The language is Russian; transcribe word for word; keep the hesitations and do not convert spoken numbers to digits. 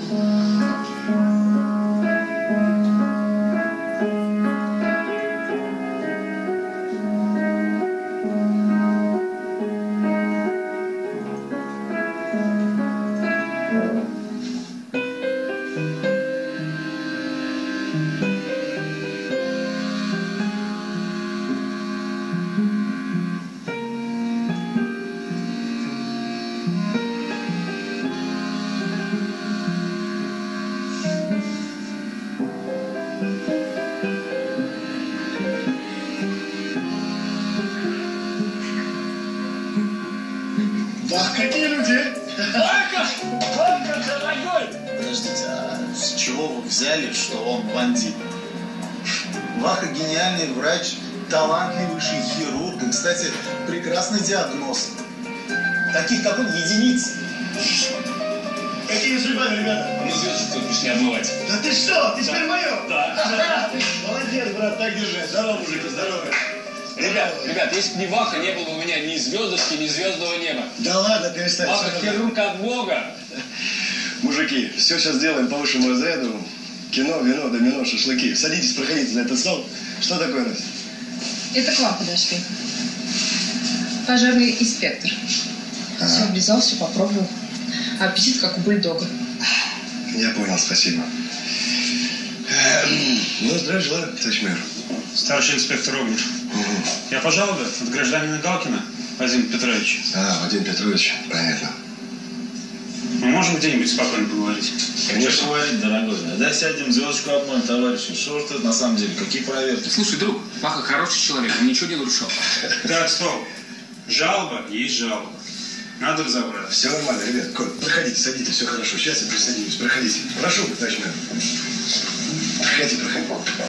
Ах, какие люди! Вака! Вака, дорогой! Подождите, а с чего вы взяли, что он бандит? Ваха гениальный врач, талантливейший хирург и, кстати, прекрасный диагноз. Таких, как он, единицы. Какими судьбами, ребята? Ну, звездочку тут лишь не обмывать. Да ты что? Ты теперь мое? Да. Молодец, брат, так держи. Здорово, мужики, здорово. Ребят, ребят, если бы не Ваха, не было бы у меня ни звездочки, ни звездного неба. Да ладно, перестань. Ваха хирург от Бога. Мужики, все сейчас сделаем по высшему разряду. Кино, вино, домино, шашлыки. Садитесь, проходите за этот стол. Что такое, Настя? Это к вам подошли. Пожарный инспектор. Все облизал, все попробовал. Аппетит как у бульдога. Я понял, спасибо. Ну, здравия желаю, товарищ майор. Старший инспектор Огнев. Угу. Я по жалобе от гражданина Галкина Вадима Петровича. А, Вадим Петрович, понятно. Мы можем где-нибудь спокойно поговорить? Конечно, говорить, дорогой. Да сядем, звездочку обмоем, товарищи. Что ж это на самом деле? Какие проверки? Слушай, друг, Ваха хороший человек, он ничего не нарушал. Так, стоп. Жалоба есть жалоба. Надо разобраться. Все нормально, ребят. Коль, проходите, садитесь, все хорошо. Сейчас я присоединюсь. Проходите. Прошу, товарищ майор. Проходите, проходите.